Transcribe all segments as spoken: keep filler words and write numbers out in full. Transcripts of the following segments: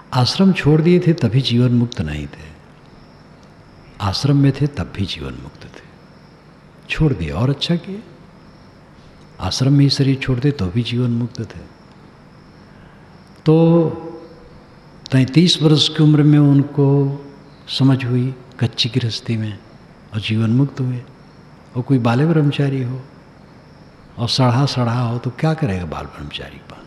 आश्रम छोड़ दिए थे तभी जीवन मुक्त नहीं थे, आश्रम में थे तब भी जीवन मुक्त थे। छोड़ दिए और अच्छा किए, आश्रम में ही शरीर छोड़ते तो भी जीवन मुक्त थे। तो तैंतीस वर्ष की उम्र में उनको समझ हुई कच्ची गृहस्थी में और जीवन मुक्त हुए। और कोई बाल ब्रह्मचारी हो और सड़ा सड़ा हो तो क्या करेगा बाल ब्रह्मचारी पर,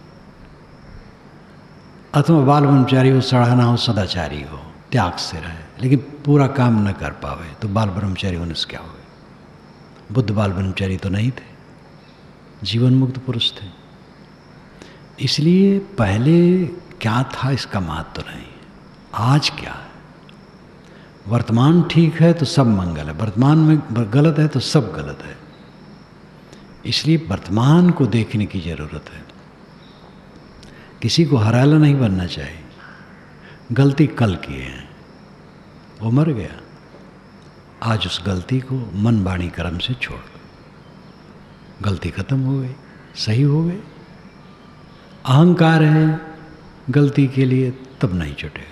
अथवा बाल ब्रह्मचारी हो, सड़ा ना हो, सदाचारी हो, त्याग से रहे लेकिन पूरा काम न कर पावे तो बाल ब्रह्मचारी होने से क्या हुए। बुद्ध बाल ब्रह्मचारी तो नहीं थे, जीवन मुक्त पुरुष थे। इसलिए पहले क्या था इसका महत्व तो नहीं, आज क्या है। वर्तमान ठीक है तो सब मंगल है, वर्तमान में गलत है तो सब गलत है। इसलिए वर्तमान को देखने की जरूरत है। किसी को हराला नहीं बनना चाहिए। गलती कल किए हैं, वो मर गया, आज उस गलती को मन वाणी कर्म से छोड़ दो, गलती खत्म हो गई, सही हो गई। अहंकार है गलती के लिए तब नहीं छूटेगा।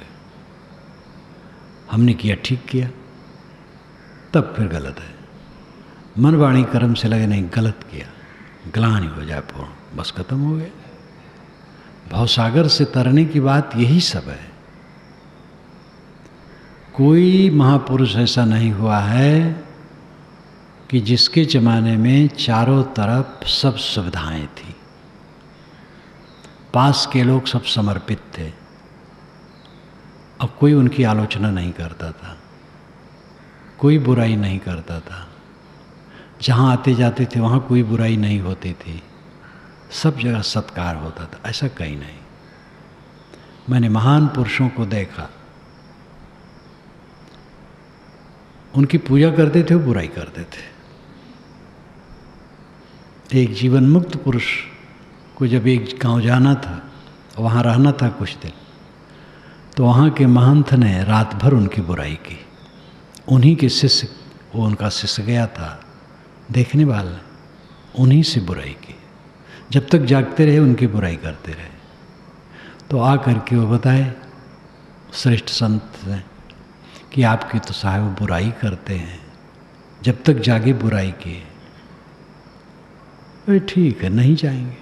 हमने किया ठीक किया तब फिर गलत है। मन वाणी कर्म से लगे नहीं गलत किया, ग्लानि हो जाए पूर्ण, बस खत्म हो गया। भवसागर से तरने की बात यही सब है। कोई महापुरुष ऐसा नहीं हुआ है कि जिसके ज़माने में चारों तरफ सब सुविधाएं थी, पास के लोग सब समर्पित थे, अब कोई उनकी आलोचना नहीं करता था, कोई बुराई नहीं करता था। जहाँ आते जाते थे वहाँ कोई बुराई नहीं होती थी, सब जगह सत्कार होता था। ऐसा कहीं नहीं। मैंने महान पुरुषों को देखा, उनकी पूजा करते थे, वो बुराई करते थे। एक जीवन मुक्त पुरुष को जब एक गांव जाना था, वहाँ रहना था कुछ दिन, तो वहाँ के महंत ने रात भर उनकी बुराई की। उन्हीं के शिष्य, वो उनका शिष्य गया था देखने वाला, उन्हीं से बुराई की। जब तक जागते रहे उनकी बुराई करते रहे। तो आ करके वो बताए श्रेष्ठ संत ने कि आपकी तो साहब बुराई करते हैं, जब तक जागे बुराई की। अरे ठीक है, नहीं जाएंगे।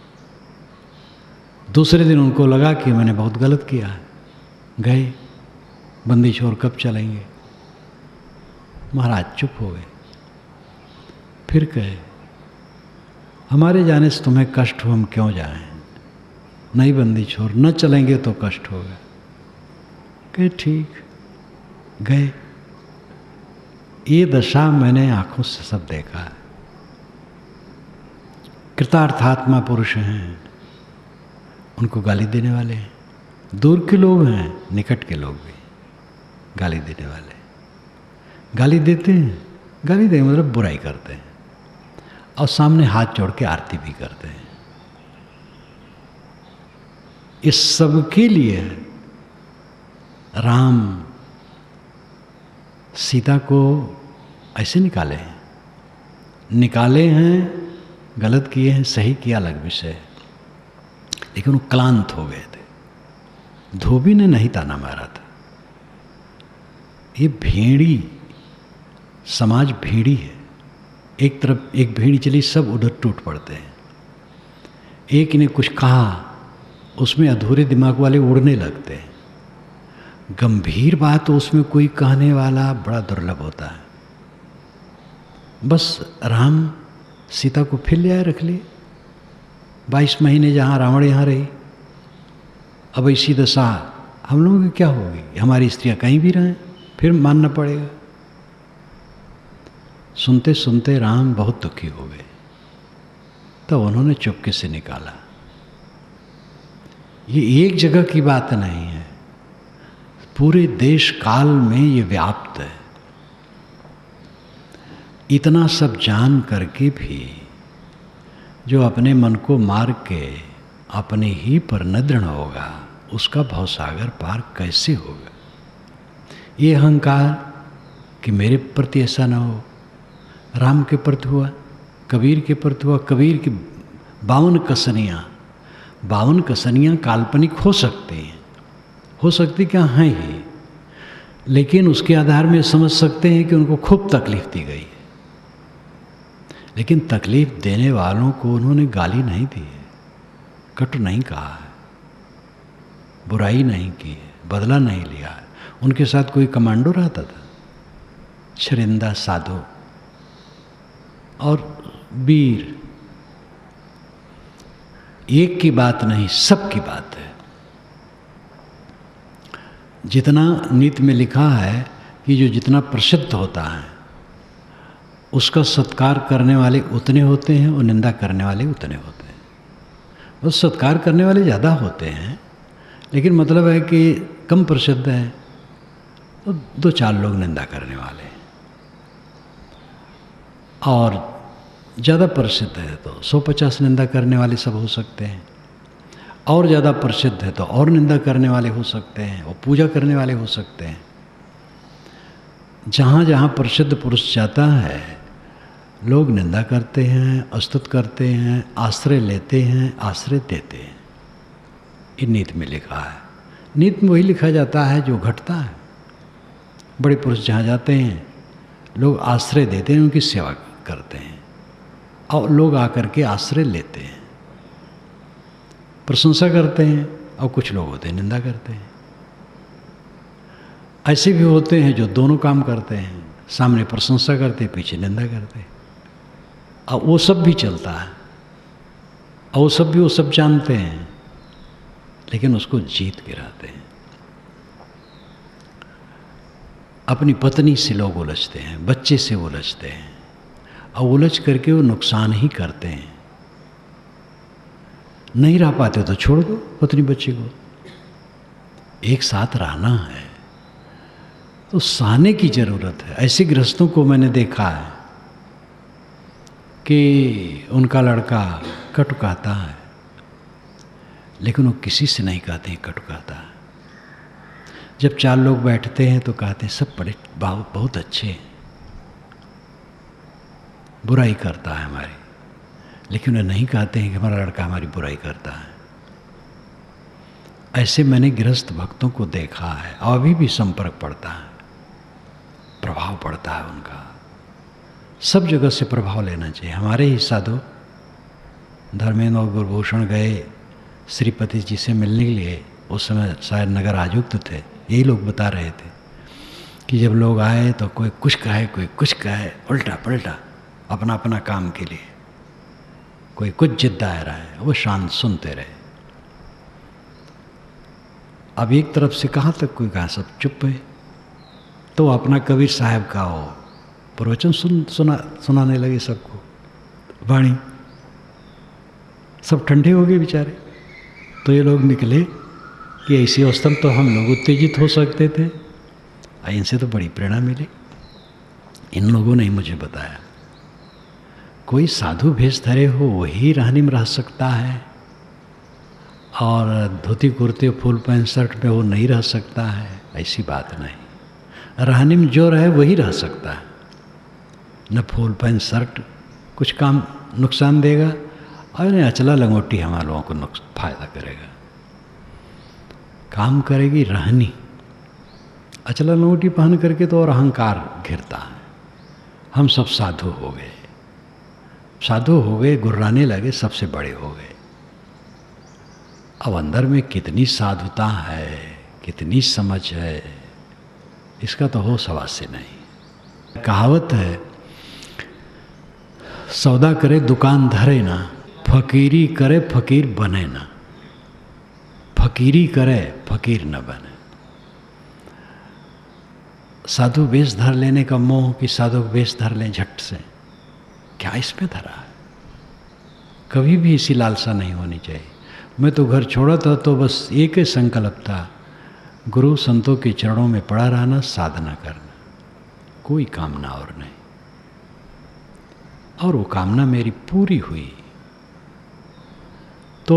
दूसरे दिन उनको लगा कि मैंने बहुत गलत किया है, गए। बंदी छोड़ कब चलेंगे? महाराज चुप हो गए। फिर कहे हमारे जाने से तुम्हें कष्ट हो, हम क्यों जाएं? नहीं बंदी छोड़, न चलेंगे तो कष्ट होगा। कहे ठीक, गए। ये दशा मैंने आंखों से सब देखा है। कृतार्थात्मा पुरुष हैं, उनको गाली देने वाले हैं। दूर के लोग हैं, निकट के लोग भी गाली देने वाले। गाली देते हैं, गाली देने मतलब बुराई करते हैं, और सामने हाथ जोड़ के आरती भी करते हैं। इस सब के लिए राम सीता को ऐसे निकाले हैं, निकाले हैं, गलत किए हैं, सही किया अलग विषय है, लेकिन वो क्लांत हो गए थे। धोबी ने नहीं ताना मारा था। ये भेड़ी, समाज भेड़ी है। एक तरफ एक भेड़ी चली, सब उधर टूट पड़ते हैं। एक ने कुछ कहा, उसमें अधूरे दिमाग वाले उड़ने लगते हैं। गंभीर बात तो उसमें कोई कहने वाला बड़ा दुर्लभ होता है। बस राम सीता को फिर ले आए, रख लिए। बाईस महीने जहाँ रावण यहाँ रही, अब ऐसी दशा हम लोगों की क्या होगी? हमारी स्त्रियाँ कहीं भी रहें, फिर मानना पड़ेगा। सुनते सुनते राम बहुत दुखी हो गए, तो उन्होंने चुपके से निकाला। ये एक जगह की बात नहीं है, पूरे देश काल में ये व्याप्त है। इतना सब जान करके भी जो अपने मन को मार के अपने ही पर न दृढ़ होगा, उसका भवसागर पार कैसे होगा? ये अहंकार कि मेरे प्रति ऐसा ना हो, राम के प्रति हुआ, कबीर के प्रति हुआ। कबीर की बावन कसनियाँ, बावन कसनियाँ काल्पनिक हो सकती हैं, हो सकती क्या हैं ही, लेकिन उसके आधार में समझ सकते हैं कि उनको खूब तकलीफ दी गई है। लेकिन तकलीफ देने वालों को उन्होंने गाली नहीं दी है, कटु नहीं कहा है, बुराई नहीं की है, बदला नहीं लिया है। उनके साथ कोई कमांडो रहता था, शरिंदा साधु और वीर, एक की बात नहीं, सब की बात है। जितना नीति में लिखा है कि जो जितना प्रसिद्ध होता है उसका सत्कार करने वाले उतने होते हैं और निंदा करने वाले उतने होते हैं। बस सत्कार करने वाले ज़्यादा होते हैं, लेकिन मतलब है कि कम प्रसिद्ध है तो दो चार लोग निंदा करने वाले, और ज़्यादा प्रसिद्ध है तो सौ पचास निंदा करने वाले सब हो सकते हैं, और ज़्यादा प्रसिद्ध है तो और निंदा करने वाले हो सकते हैं और पूजा करने वाले हो सकते हैं। जहाँ जहाँ प्रसिद्ध पुरुष जाता है लोग निंदा करते हैं, अस्तुत करते हैं, आश्रय लेते हैं, आश्रय देते हैं। ये नीति में लिखा है। नीति में वही लिखा जाता है जो घटता है। बड़े पुरुष जहाँ जाते हैं लोग आश्रय देते हैं, उनकी सेवा करते हैं, और लोग आकर के आश्रय लेते हैं, प्रशंसा करते हैं, और कुछ लोग होते हैं निंदा करते हैं। ऐसे भी होते हैं जो दोनों काम करते हैं, सामने प्रशंसा करते, पीछे निंदा करते, और वो सब भी चलता है, और वो सब भी वो सब जानते हैं, लेकिन उसको जीत गिराते हैं। अपनी पत्नी से लोग उलझते हैं, बच्चे से उलझते हैं, और उलझ करके वो नुकसान ही करते हैं। नहीं रह पाते तो छोड़ दो पत्नी बच्चे को, एक साथ रहना है तो सहने की ज़रूरत है। ऐसे गृहस्थों को मैंने देखा है कि उनका लड़का कटु कहता है, लेकिन वो किसी से नहीं कहते हैं कटु कहता है। जब चार लोग बैठते हैं तो कहते हैं सब बड़े बहुत अच्छे हैं, बुराई करता है हमारी, लेकिन उन्हें नहीं कहते हैं कि हमारा लड़का हमारी बुराई करता है। ऐसे मैंने गृहस्थ भक्तों को देखा है, और अभी भी संपर्क पड़ता है, प्रभाव पड़ता है उनका। सब जगह से प्रभाव लेना चाहिए। हमारे ही साधु धर्मेंद्र और गुरुभूषण गए श्रीपति जी से मिलने के लिए, उस समय शायद नगर आयुक्त थे, यही लोग बता रहे थे कि जब लोग आए तो कोई कुछ कहे, कोई कुछ कहे, उल्टा पलटा, अपना अपना काम के लिए, कोई कुछ जिद्दा आ रहा है, वो शांत सुनते रहे। अब एक तरफ से कहाँ तक कोई कहा, सब चुप है, तो अपना कबीर साहब का हो प्रवचन सुन सुना सुनाने लगे सबको वाणी। सब ठंडे हो गए बेचारे। तो ये लोग निकले कि ऐसी अवस्था में तो हम लोग उत्तेजित हो सकते थे, इनसे तो बड़ी प्रेरणा मिली। इन लोगों ने मुझे बताया कोई साधु भेष धरे हो वही रहनी में रह सकता है, और धोती कुर्ते फुल पैंट शर्ट पे वो नहीं रह सकता है, ऐसी बात नहीं। रहने में जो रहे वही रह सकता है। न फुल पैंट शर्ट कुछ काम नुकसान देगा, और न अचला लंगोटी हमारे लोगों को नुकसान फायदा करेगा। काम करेगी रहनी। अचला लंगोटी पहन करके तो और अहंकार घिरता है। हम सब साधु हो गए, साधु हो गए, गुर्राने लगे, सबसे बड़े हो गए। अब अंदर में कितनी साधुता है, कितनी समझ है, इसका तो हो सवाल से नहीं। कहावत है, सौदा करे दुकान धरे ना, फकीरी करे फकीर बने ना। फकीरी करे फकीर न बने। साधु वेश धर लेने का मोह कि साधु वेश धर लें झट से, क्या इसमें धरा है? कभी भी इसी लालसा नहीं होनी चाहिए। मैं तो घर छोड़ा था तो बस एक ही संकल्प था, गुरु संतों के चरणों में पड़ा रहना, साधना करना, कोई कामना और नहीं। और वो कामना मेरी पूरी हुई। तो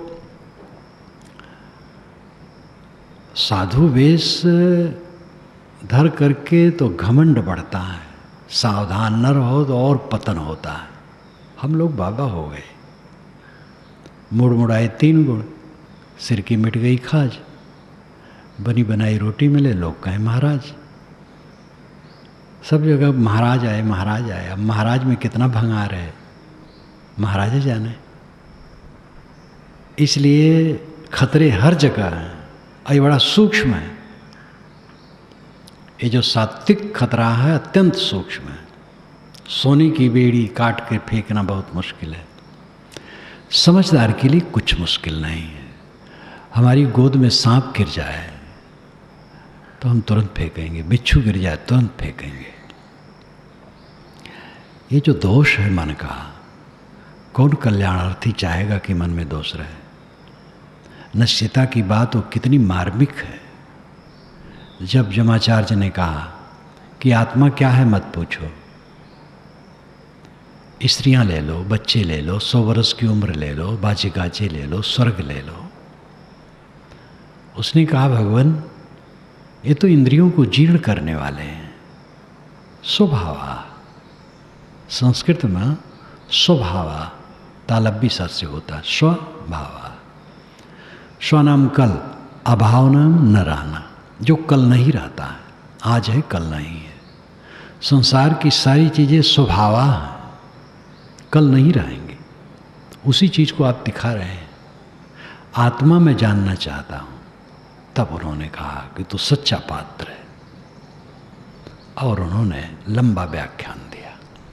साधु वेश धर करके तो घमंड बढ़ता है, सावधान न रहो तो और पतन होता है। हम लोग बाबा हो गए, मुड़ मुड़ाए तीन गुण, सिर की मिट गई खाज। बनी बनाई रोटी मिले, लोग कहें महाराज। सब जगह महाराज आए महाराज आए। अब महाराज में कितना भंगार है महाराज जाने। इसलिए खतरे हर जगह हैं और ये बड़ा सूक्ष्म है। ये जो सात्विक खतरा है अत्यंत सूक्ष्म है। सोने की बेड़ी काट के फेंकना बहुत मुश्किल है, समझदार के लिए कुछ मुश्किल नहीं है। हमारी गोद में सांप गिर जाए तो हम तुरंत फेंकेंगे, बिच्छू गिर जाए तुरंत फेंकेंगे। ये जो दोष है मन का, कौन कल्याणार्थी चाहेगा कि मन में दोष रहे। नश्यता की बात वो कितनी मार्मिक है। जब जमाचार्य ने कहा कि आत्मा क्या है मत पूछो, स्त्रियां ले लो, बच्चे ले लो, सौ वर्ष की उम्र ले लो, बाजे गाजे ले लो, स्वर्ग ले लो। उसने कहा भगवान ये तो इंद्रियों को जीर्ण करने वाले हैं। स्वभावा, संस्कृत में स्वभावा तालब्बी सद से होता है। स्वभावा, स्व नाम कल, अभाव नाम न रहना। जो कल नहीं रहता है, आज है कल नहीं है। संसार की सारी चीज़ें स्वभावा हैं, कल नहीं रहेंगे। उसी चीज़ को आप दिखा रहे हैं। आत्मा में जानना चाहता हूँ। तब उन्होंने कहा कि तू सच्चा पात्र है, और उन्होंने लंबा व्याख्यान दिया।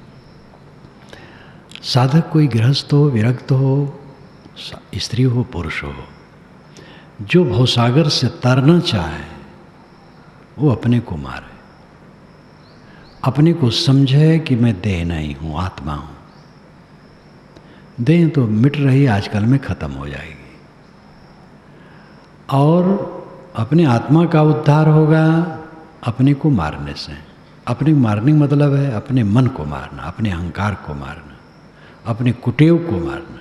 साधक कोई गृहस्थ हो, विरक्त हो, स्त्री हो, पुरुष हो, जो भवसागर से तरना चाहे वो अपने को मारे, अपने को समझे कि मैं देह नहीं हूँ, आत्मा हूँ। देह तो मिट रही आजकल में ख़त्म हो जाएगी, और अपने आत्मा का उद्धार होगा अपने को मारने से। अपने मारने का मतलब है अपने मन को मारना, अपने अहंकार को मारना, अपने कुटेव को मारना।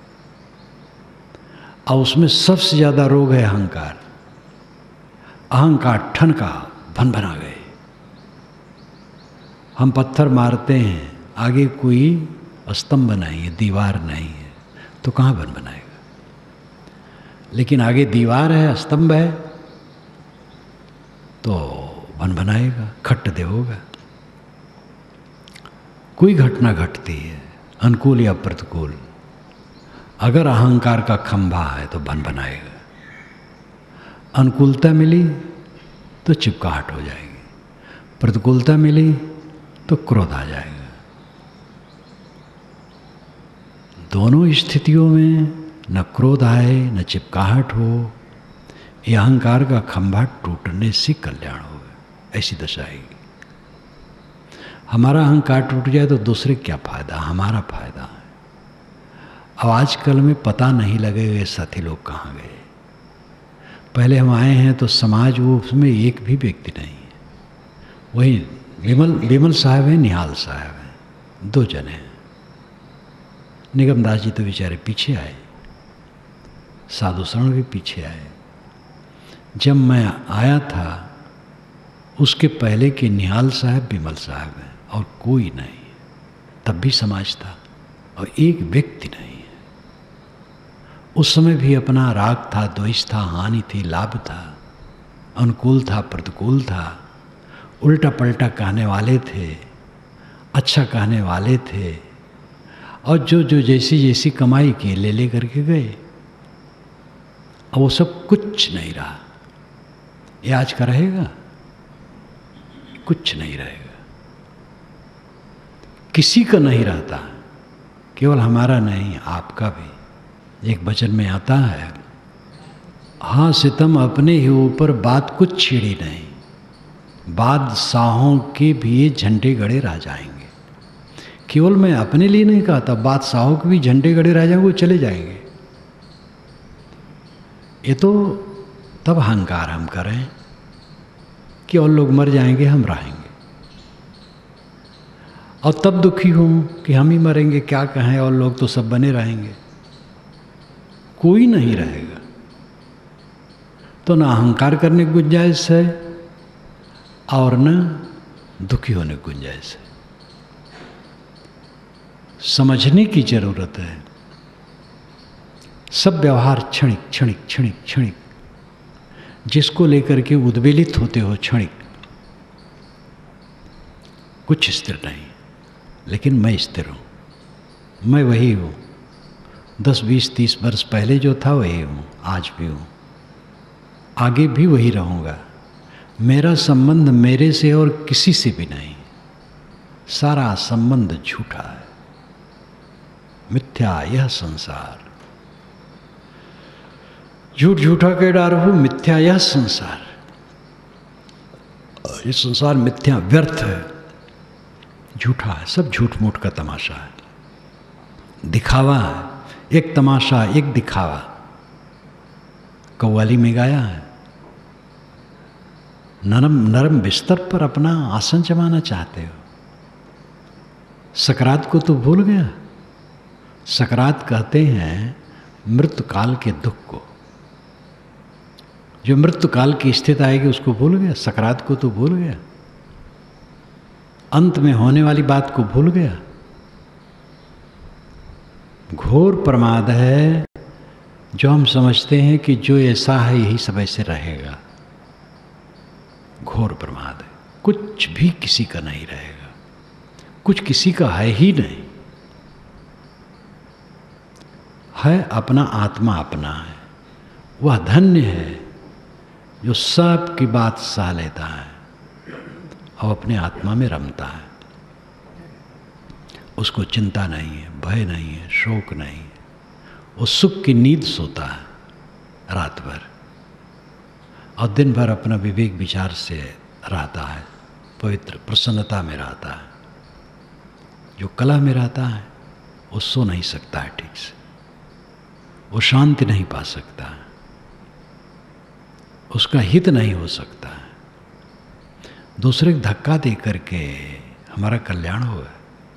और उसमें सबसे ज़्यादा रोग है अहंकार। अहंकार ठन का भन भना गए। हम पत्थर मारते हैं, आगे कोई स्तंभ नहीं है, दीवार नहीं है, तो कहाँ बन बनाएगा। लेकिन आगे दीवार है, स्तंभ है, तो बन बनाएगा, खट्ट दे होगा। कोई घटना घटती है अनुकूल या प्रतिकूल, अगर अहंकार का खंभा है तो बन बनाएगा। अनुकूलता मिली तो चिपकाहट हो जाएगी, प्रतिकूलता मिली तो क्रोध आ जाएगा। दोनों स्थितियों में न क्रोध आए न चिपकाहट हो, ये अहंकार का खंभा टूटने से कल्याण होगा। ऐसी दशा आएगी। हमारा अहंकार टूट जाए तो दूसरे क्या फायदा, हमारा फायदा है। अब आजकल में पता नहीं लगेगा ये साथी लोग कहाँ गए। पहले हम आए हैं तो समाज वो, उसमें एक भी व्यक्ति नहीं है। वही विमल विमल साहब हैं, निहाल साहब हैं, दो जने हैं। निगम दास जी तो बेचारे पीछे आए, साधु शरण भी पीछे आए। जब मैं आया था उसके पहले के निहाल साहब विमल साहब हैं, और कोई नहीं। तब भी समाज था और एक व्यक्ति नहीं है। उस समय भी अपना राग था, द्वेष था, हानि थी, लाभ था, अनुकूल था, प्रतिकूल था, उल्टा पलटा कहने वाले थे, अच्छा कहने वाले थे, और जो जो जैसी जैसी कमाई की ले ले करके गए। और वो सब कुछ नहीं रहा। ये आज का रहेगा? कुछ नहीं रहेगा, किसी का नहीं रहता, केवल हमारा नहीं आपका भी। एक वचन में आता है, हाँ सितम अपने ही ऊपर बात कुछ छिड़ी नहीं, बादशाहों के भी ये झंडे गड़े रह जाएंगे। केवल मैं अपने लिए नहीं कहता, बादशाहों के भी झंडे गड़े रह जाएंगे, वो चले जाएंगे। ये तो तब अहंकार हम करें कि और लोग मर जाएंगे, हम रहेंगे, और तब दुखी हूं कि हम ही मरेंगे, क्या कहें, और लोग तो सब बने रहेंगे। कोई नहीं रहेगा, तो ना अहंकार करने की गुंजाइश है और न दुखी होने की गुंजाइश है। समझने की जरूरत है। सब व्यवहार क्षणिक क्षणिक क्षणिक क्षणिक, जिसको लेकर के उद्वेलित होते हो क्षणिक, कुछ स्थिर नहीं, लेकिन मैं स्थिर हूँ, मैं वही हूँ। दस बीस तीस वर्ष पहले जो था वही हूँ, आज भी हूँ, आगे भी वही रहूँगा। मेरा संबंध मेरे से और किसी से भी नहीं, सारा संबंध झूठा है, मिथ्या यह संसार। झूठ झूठा के डारहु मिथ्या यह संसार। ये संसार मिथ्या व्यर्थ है, झूठा है, सब झूठ मूठ का तमाशा है, दिखावा है, एक तमाशा एक दिखावा। कव्वाली में गाया है, नरम नरम बिस्तर पर अपना आसन जमाना चाहते हो, सकरात को तो भूल गया। सकरात कहते हैं मृत्यु काल के दुख को, जो मृत्यु काल की स्थिति आएगी उसको भूल गया, सकरात को तो भूल गया, अंत में होने वाली बात को भूल गया। घोर प्रमाद है जो हम समझते हैं कि जो ऐसा है यही सब ऐसे रहेगा। घोर प्रमाद है, कुछ भी किसी का नहीं रहेगा, कुछ किसी का है ही नहीं, है अपना आत्मा अपना है। वह धन्य है जो सब की बात सह लेता है और अपने आत्मा में रमता है। उसको चिंता नहीं है, भय नहीं है, शोक नहीं है, वो सुख की नींद सोता है रात भर और दिन भर अपना विवेक विचार से रहता है, पवित्र प्रसन्नता में रहता है। जो कला में रहता है वो सो नहीं सकता है ठीक से, वो शांति नहीं पा सकता है, उसका हित नहीं हो सकता है। दूसरे को धक्का दे करके हमारा कल्याण होगा।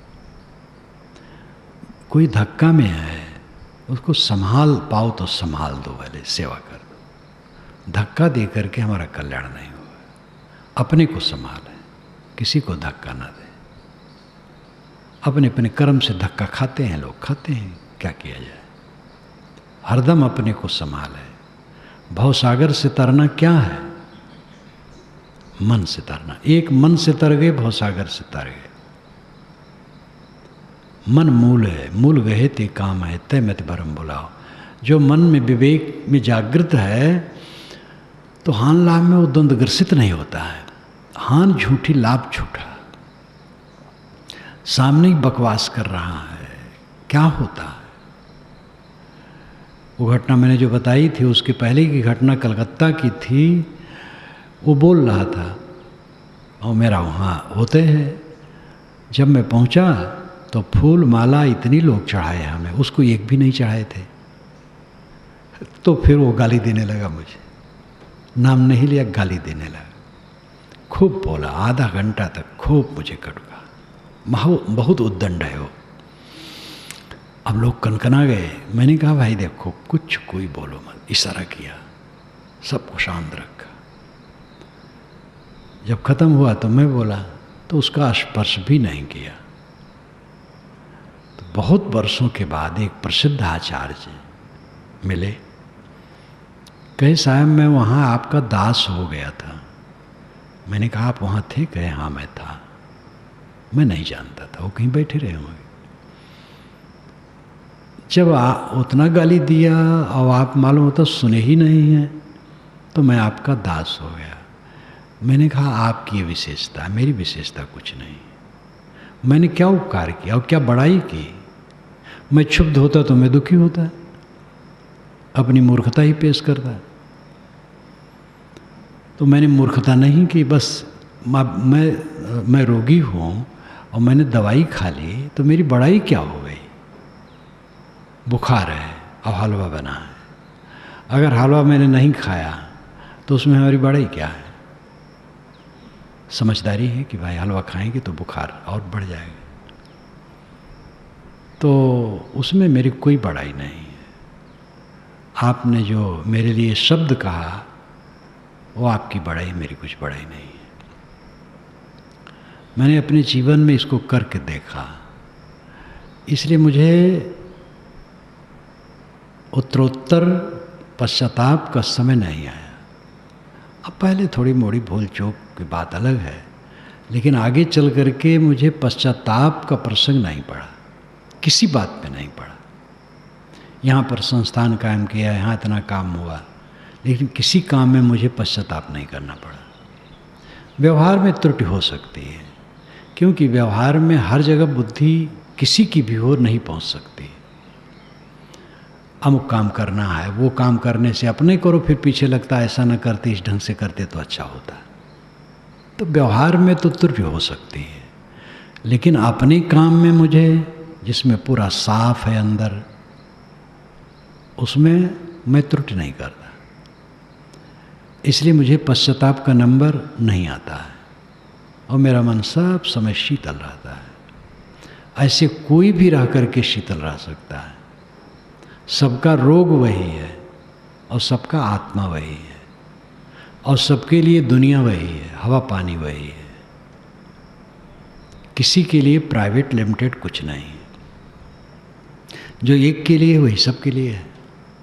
कोई धक्का में है उसको संभाल पाओ तो संभाल दो, पहले सेवा कर दो। धक्का दे करके हमारा कल्याण नहीं होगा। अपने को संभालें, किसी को धक्का ना दें। अपने अपने कर्म से धक्का खाते हैं लोग, खाते हैं, क्या किया जाए। हरदम अपने को संभालें। भवसागर से तरना क्या है? मन से तरना। एक मन से तर गए, भवसागर से तर गए। मन मूल है, मूल गहे ते काम है, तय मत भरम बुलाओ। जो मन में विवेक में जागृत है तो हान लाभ में वो द्वंद्व ग्रसित नहीं होता है। हान झूठी, लाभ झूठा। सामने ही बकवास कर रहा है, क्या होता है? वो घटना मैंने जो बताई थी उसके पहले की घटना कलकत्ता की थी। वो बोल रहा था और मेरा वहाँ होते हैं। जब मैं पहुँचा तो फूल माला इतनी लोग चढ़ाए हमें, उसको एक भी नहीं चढ़ाए थे। तो फिर वो गाली देने लगा मुझे, नाम नहीं लिया, गाली देने लगा। खूब बोला, आधा घंटा तक खूब मुझे कटुका। महो बहुत उद्दंड है वो। अब लोग कनकना गए। मैंने कहा भाई देखो, कुछ कोई बोलो मत, इशारा किया, सबको शांत रखा। जब खत्म हुआ तो मैं बोला तो उसका स्पर्श भी नहीं किया। तो बहुत वर्षों के बाद एक प्रसिद्ध आचार्य मिले, कहे साहब मैं वहाँ आपका दास हो गया था। मैंने कहा आप वहाँ थे? कहे हाँ मैं था। मैं नहीं जानता था, वो कहीं बैठे रहे होंगे। जब आ, उतना गाली दिया और आप मालूम होता सुने ही नहीं हैं, तो मैं आपका दास हो गया। मैंने कहा आपकी ये विशेषता, मेरी विशेषता कुछ नहीं। मैंने क्या उपकार किया और क्या बड़ाई की? मैं क्षुब्ध होता तो मैं दुखी होता, अपनी मूर्खता ही पेश करता। तो मैंने मूर्खता नहीं की, बस मैं मैं रोगी हूँ और मैंने दवाई खा ली, तो मेरी बड़ाई क्या हो गई? बुखार है और हलवा बना है। अगर हलवा मैंने नहीं खाया तो उसमें हमारी बड़ाई क्या है? समझदारी है कि भाई हलवा खाएंगे तो बुखार और बढ़ जाएगा, तो उसमें मेरी कोई बड़ाई नहीं है। आपने जो मेरे लिए शब्द कहा वो आपकी बड़ाई, मेरी कुछ बड़ाई नहीं है। मैंने अपने जीवन में इसको करके देखा, इसलिए मुझे उत्तरोत्तर पश्चाताप का समय नहीं आया। अब पहले थोड़ी मोड़ी भूल चूक की बात अलग है, लेकिन आगे चल करके मुझे पश्चाताप का प्रसंग नहीं पड़ा, किसी बात में नहीं पड़ा। यहाँ पर संस्थान कायम किया, यहाँ इतना काम हुआ, लेकिन किसी काम में मुझे पश्चाताप नहीं करना पड़ा। व्यवहार में त्रुटि हो सकती है, क्योंकि व्यवहार में हर जगह बुद्धि किसी की भी ओर नहीं पहुँच सकती। अमुक काम करना है, वो काम करने से अपने करो, फिर पीछे लगता है ऐसा न करते, इस ढंग से करते तो अच्छा होता। तो व्यवहार में तो त्रुटि हो सकती है, लेकिन अपने काम में मुझे, जिसमें पूरा साफ है अंदर, उसमें मैं त्रुटि नहीं करता। इसलिए मुझे पश्चाताप का नंबर नहीं आता है और मेरा मन सब समय शीतल रहता है। ऐसे कोई भी रह करके शीतल रह सकता है। सबका रोग वही है और सबका आत्मा वही है और सबके लिए दुनिया वही है, हवा पानी वही है। किसी के लिए प्राइवेट लिमिटेड कुछ नहीं है। जो एक के लिए वही सबके लिए है।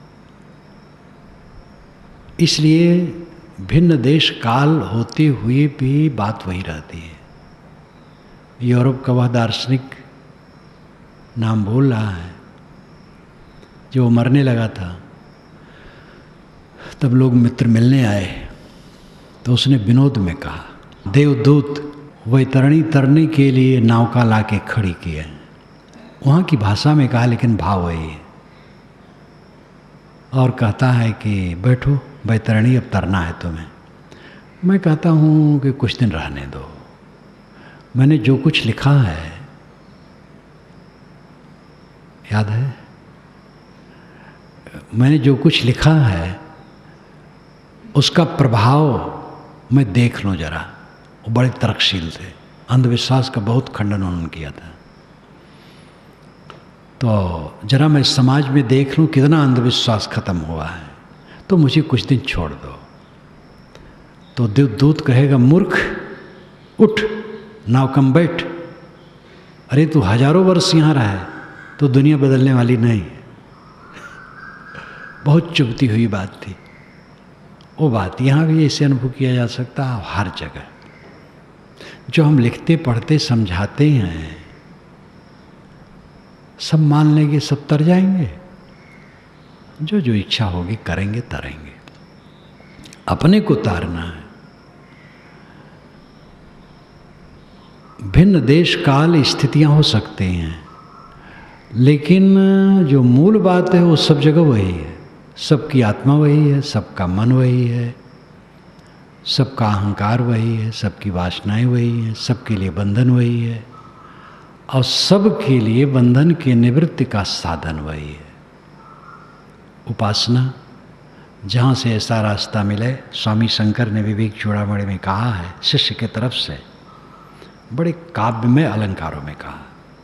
इसलिए भिन्न देश काल होते हुए भी बात वही रहती है। यूरोप का वह दार्शनिक नाम बोल रहा है, जो मरने लगा था, तब लोग मित्र मिलने आए तो उसने विनोद में कहा, देवदूत वैतरणी तरने के लिए नौका ला के खड़ी की है। वहाँ की भाषा में कहा, लेकिन भाव वही है। और कहता है कि बैठो वैतरणी, अब तरना है तुम्हें। मैं कहता हूँ कि कुछ दिन रहने दो। मैंने जो कुछ लिखा है, याद है, मैंने जो कुछ लिखा है उसका प्रभाव मैं देख लूँ जरा। वो बड़े तर्कशील थे, अंधविश्वास का बहुत खंडन उन्होंने किया था। तो जरा मैं समाज में देख लूँ कितना अंधविश्वास खत्म हुआ है, तो मुझे कुछ दिन छोड़ दो। तो देवदूत कहेगा, मूर्ख उठ, नाव कम बैठ। अरे तू हजारों वर्ष यहाँ रहा है तो दुनिया बदलने वाली नहीं। बहुत चुभती हुई बात थी वो बात। यहाँ भी ऐसे अनुभव किया जा सकता है हर जगह। जो हम लिखते पढ़ते समझाते हैं, सब मान लेंगे, सब तर जाएंगे। जो जो इच्छा होगी करेंगे, तरेंगे। अपने को तारना है। भिन्न देश काल स्थितियां हो सकते हैं, लेकिन जो मूल बात है वो सब जगह वही है। सबकी आत्मा वही है, सबका मन वही है, सबका अहंकार वही है, सबकी वासनाएं वही हैं, सबके लिए बंधन वही है और सबके लिए बंधन के निवृत्ति का साधन वही है। उपासना, जहाँ से ऐसा रास्ता मिले। स्वामी शंकर ने विवेक चूड़ामणि में कहा है, शिष्य के तरफ से, बड़े काव्य में अलंकारों में कहा।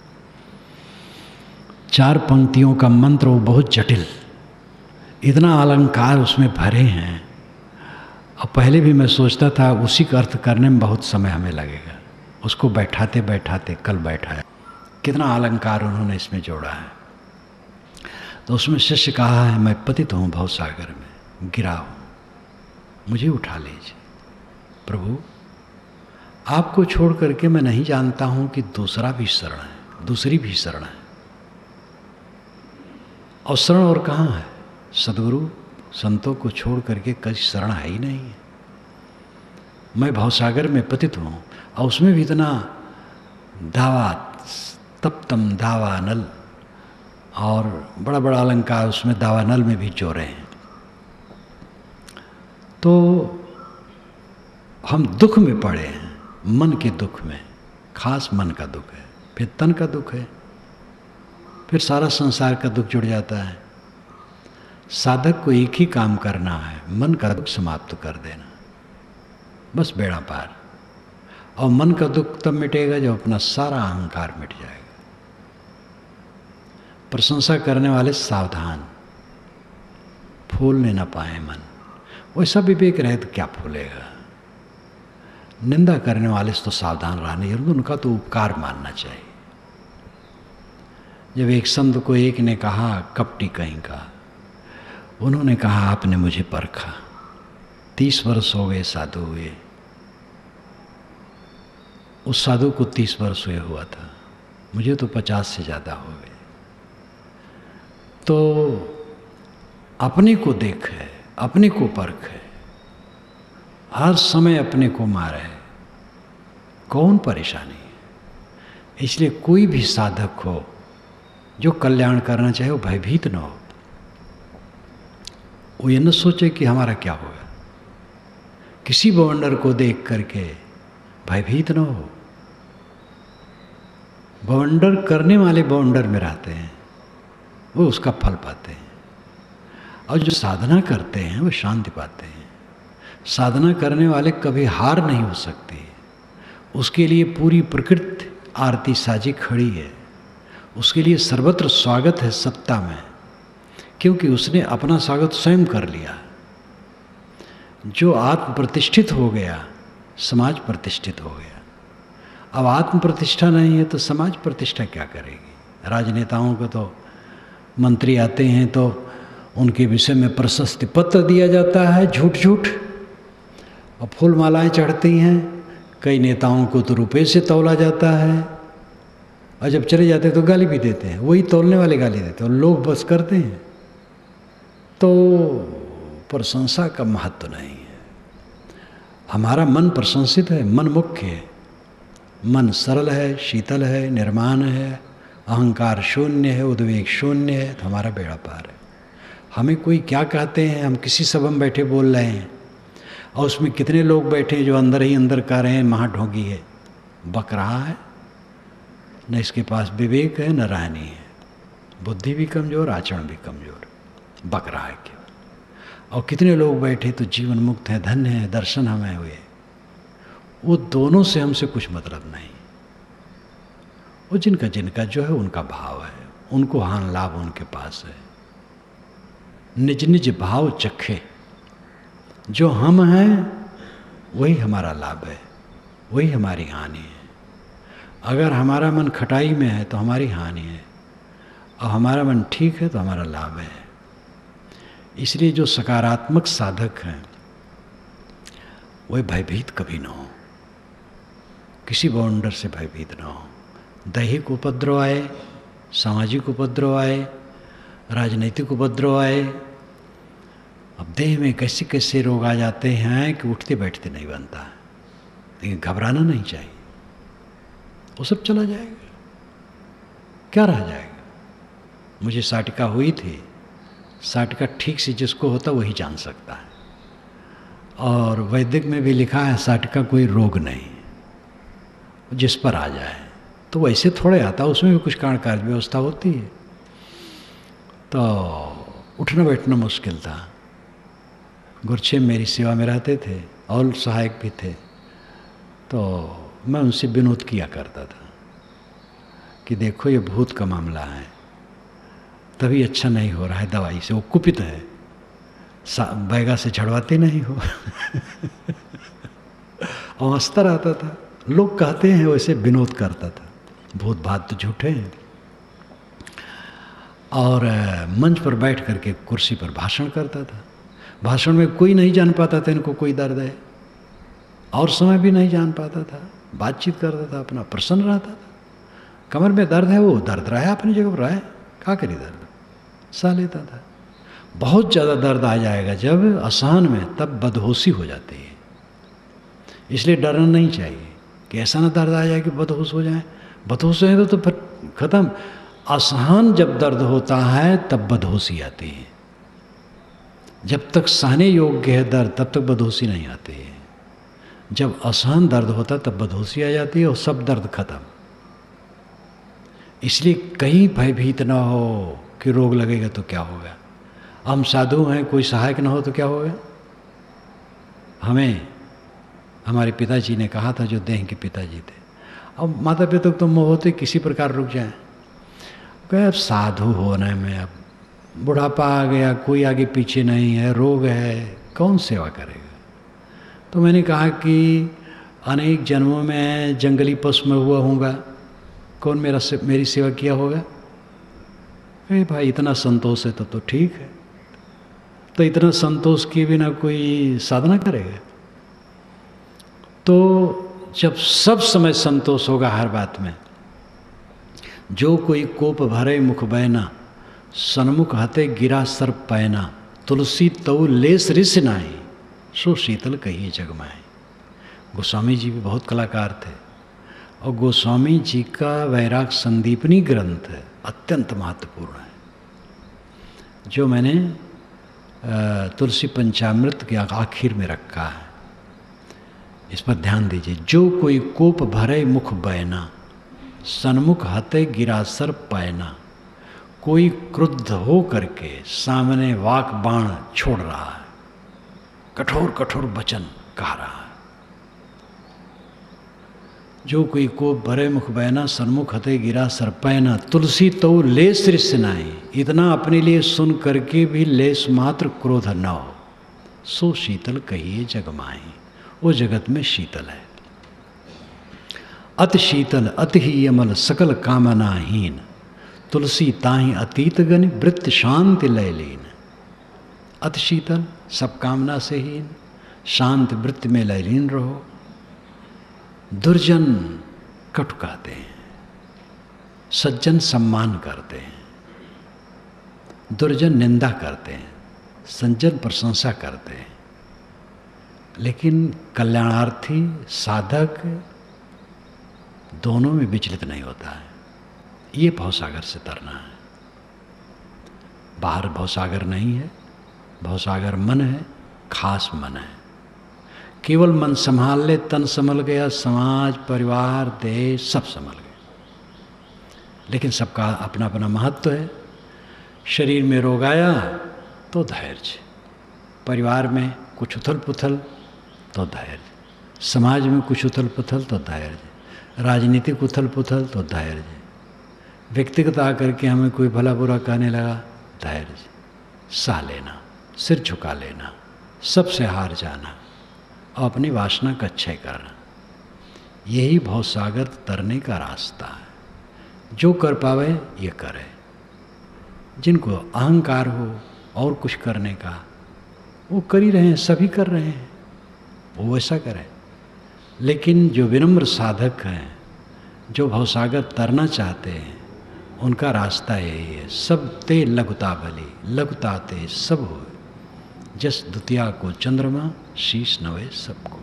चार पंक्तियों का मंत्र, वो बहुत जटिल, इतना अलंकार उसमें भरे हैं। और पहले भी मैं सोचता था उसी का अर्थ करने में बहुत समय हमें लगेगा। उसको बैठाते बैठाते कल बैठा है, कितना अलंकार उन्होंने इसमें जोड़ा है। तो उसमें शिष्य कहा है, मैं पतित हूँ भवसागर में, गिरा हूँ, मुझे उठा लीजिए प्रभु। आपको छोड़ करके मैं नहीं जानता हूँ कि दूसरा भी शरण है, दूसरी भी शरण है। और शरण और कहाँ है? सदगुरु संतों को छोड़ करके कहीं शरण है ही नहीं है। मैं भवसागर में पतित हूँ और उसमें भी इतना दावा, तप्तम दावा नल, और बड़ा बड़ा अलंकार उसमें दावा नल में भी जोड़े हैं। तो हम दुख में पड़े हैं, मन के दुख में, खास मन का दुख है, फिर तन का दुख है, फिर सारा संसार का दुख जुड़ जाता है। साधक को एक ही काम करना है, मन का दुख समाप्त कर देना, बस बेड़ा पार। और मन का दुख तब मिटेगा जब अपना सारा अहंकार मिट जाएगा। प्रशंसा करने वाले सावधान, फूलने न पाए मन। वैसा विवेक रहे तो क्या फूलेगा। निंदा करने वाले से तो सावधान रहना जरूर, उनका तो उपकार मानना चाहिए। जब एक संत को एक ने कहा, कपटी कहीं का, उन्होंने कहा आपने मुझे परखा, तीस वर्ष हो गए साधु हुए। उस साधु को तीस वर्ष हुए हुआ था, मुझे तो पचास से ज़्यादा हो गए। तो अपने को देख है, अपने को परख है, हर समय अपने को मार है, कौन परेशानी है। इसलिए कोई भी साधक हो जो कल्याण करना चाहे वो भयभीत न हो। वो ये न सोचे कि हमारा क्या होगा। किसी बवंडर को देख करके भयभीत न हो। बवंडर करने वाले बवंडर में रहते हैं, वो उसका फल पाते हैं। और जो साधना करते हैं वो शांति पाते हैं। साधना करने वाले कभी हार नहीं हो सकते। उसके लिए पूरी प्रकृति आरती साजी खड़ी है। उसके लिए सर्वत्र स्वागत है सत्ता में, क्योंकि उसने अपना स्वागत स्वयं कर लिया। जो आत्म प्रतिष्ठित हो गया, समाज प्रतिष्ठित हो गया। अब आत्म प्रतिष्ठा नहीं है तो समाज प्रतिष्ठा क्या करेगी। राजनेताओं को तो मंत्री आते हैं तो उनके विषय में प्रशस्ति पत्र दिया जाता है झूठ झूठ, और फूल मालाएं चढ़ती हैं। कई नेताओं को तो रुपए से तौला जाता है, और जब चले जाते हैं तो गाली भी देते हैं। वही तौलने वाले गाली देते हैं और लोग बस करते हैं। तो प्रशंसा का महत्व नहीं है। हमारा मन प्रशंसित है, मन मुख्य है। मन सरल है, शीतल है, निर्माण है, अहंकार शून्य है, उद्वेग शून्य है, तो हमारा बेड़ा पार है। हमें कोई क्या कहते हैं, हम किसी सभा में बैठे बोल रहे हैं और उसमें कितने लोग बैठे हैं जो अंदर ही अंदर कह रहे हैं महाढोंगी है, बक रहा है, न इसके पास विवेक है न रहनी है, बुद्धि भी कमज़ोर, आचरण भी कमज़ोर, बक रहा है केवल। और कितने लोग बैठे तो जीवन मुक्त हैं, धन्य हैं, दर्शन हमें हुए। वो दोनों से हमसे कुछ मतलब नहीं। वो जिनका जिनका जो है उनका भाव है, उनको हान लाभ उनके पास है। निज निज भाव चखे, जो हम हैं वही हमारा लाभ है, वही हमारी हानि है। अगर हमारा मन खटाई में है तो हमारी हानि है, और हमारा मन ठीक है तो हमारा लाभ है। इसलिए जो सकारात्मक साधक हैं वह भयभीत कभी न हो, किसी बाउंडर से भयभीत न हो। दैहिक उपद्रव आए, सामाजिक उपद्रव आए, राजनीतिक उपद्रव आए, अब देह में कैसे कैसे रोग आ जाते हैं कि उठते बैठते नहीं बनता है। लेकिन घबराना नहीं चाहिए, वो सब चला जाएगा, क्या रह जाएगा। मुझे साटिका हुई थी, साटिका ठीक से जिसको होता वही जान सकता है। और वैदिक में भी लिखा है साटिका कोई रोग नहीं, जिस पर आ जाए। तो वैसे थोड़े आता, उसमें भी कुछ कारण कार्य व्यवस्था होती है। तो उठना बैठना मुश्किल था। गुरछेम मेरी सेवा में रहते थे और सहायक भी थे, तो मैं उनसे विनोद किया करता था कि देखो ये भूत का मामला है, तभी अच्छा नहीं हो रहा है दवाई से। वो कुपित है, बैगा से झड़वाते नहीं हो। और हंसता रहता था। लोग कहते हैं वैसे विनोद करता था। भूत बात तो झूठे हैं। और मंच पर बैठ करके कुर्सी पर भाषण करता था। भाषण में कोई नहीं जान पाता था इनको कोई दर्द है, और समय भी नहीं जान पाता था। बातचीत करता था, अपना प्रसन्न रहता था। कमर में दर्द है, वो दर्द रहा है अपनी जगह पर रहा है, क्या करी दर्द, सह लेता था। बहुत ज़्यादा दर्द आ जाएगा जब असहन में, तब बदहोशी हो जाती है। इसलिए डरना नहीं चाहिए कि ऐसा ना दर्द आ जाए कि बदहोश हो जाए। बदहोश है तो, तो फिर खत्म। असहन जब दर्द होता है तब बदहोशी आती है। जब तक सहने योग्य है दर्द तब तक बदहोशी नहीं आती है। जब असहन दर्द होता तब बदहोशी आ जाती है और सब दर्द खत्म। इसलिए कहीं भयभीत ना हो कि रोग लगेगा तो क्या होगा। हम साधु हैं, कोई सहायक ना हो तो क्या होगा। हमें हमारे पिताजी ने कहा था, जो देह के पिताजी थे, अब माता पिता तो मोह होते किसी प्रकार रुक जाए। कहे अब साधु होने में अब बुढ़ापा आ गया, कोई आगे पीछे नहीं है, रोग है, कौन सेवा करेगा। तो मैंने कहा कि अनेक जन्मों में जंगली पशु में हुआ होगा, कौन मेरा से, मेरी सेवा किया होगा। अरे भाई इतना संतोष है तब तो ठीक है। तो इतना संतोष किए बिना कोई साधना करेगा। तो जब सब समय संतोष होगा हर बात में, जो कोई कोप भरे मुख बैना, सन्मुख हते गिरा सर्प पैना, तुलसी तऊ लेस रिस नाई, सो शीतल कहिए जगमाए। गोस्वामी जी भी बहुत कलाकार थे, और गोस्वामी जी का वैराग संदीपनी ग्रंथ अत्यंत महत्वपूर्ण है, जो मैंने तुलसी पंचामृत के आखिर में रखा है। इस पर ध्यान दीजिए। जो कोई कोप भरे मुख बैना, सन्मुख हते गिरासर पैना, कोई क्रुद्ध हो करके सामने वाक बाण छोड़ रहा है, कठोर कठोर वचन कह रहा है। जो कोई कोप भरे मुख बैना, सन्मुख हते गिरा सरपैना, तुलसी तो लेस रिस नाई, इतना अपने लिए सुन करके भी लेस मात्र क्रोध न हो, सो शीतल कहिए जगमाई, वो जगत में शीतल है। अति शीतल अति ही अमल सकल कामनाहीन, तुलसी ताहि अतीत गण वृत्त शांति लय लीन। अति शीतल, सब कामना से हीन, शांत वृत्ति में लयलीन रहो। दुर्जन कटु कहते हैं, सज्जन सम्मान करते हैं, दुर्जन निंदा करते हैं, सज्जन प्रशंसा करते हैं, लेकिन कल्याणार्थी साधक दोनों में विचलित नहीं होता है। ये भवसागर से तरना है। बाहर भवसागर नहीं है, भवसागर मन है, खास मन है। केवल मन संभाल ले, तन संभल गया, समाज परिवार देश सब संभल गए। लेकिन सबका अपना अपना महत्व है। शरीर में रोग आया तो धैर्य, परिवार में कुछ उथल पुथल तो धैर्य, समाज में कुछ उथल पुथल तो धैर्य, राजनीतिक उथल पुथल तो धैर्य, व्यक्तिगत आकर के हमें कोई भला बुरा कहने लगा, धैर्य, सह लेना, सिर झुका लेना, सबसे हार जाना और अपनी वासना का क्षय करना, यही भवसागर तरने का रास्ता है। जो कर पावे ये करे। जिनको अहंकार हो और कुछ करने का, वो कर ही रहे हैं, सभी कर रहे हैं, वो वैसा करें। लेकिन जो विनम्र साधक हैं, जो भवसागर तरना चाहते हैं, उनका रास्ता यही है। सब ते लघुता भली, लघुता ते सब हो, जस द्वितीया को चंद्रमा, शीश नवे सबको।